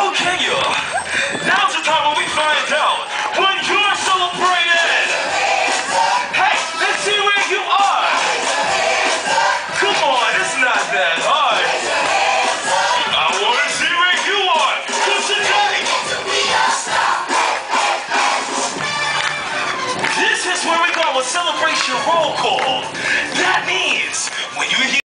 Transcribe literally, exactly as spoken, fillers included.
Okay, y'all. Now's the time when we find out when you're celebrated. Hey, let's see where you are. Come on, it's not that hard. I want to see where you are. Cause today, this is where we go with celebration roll call. That means when you hear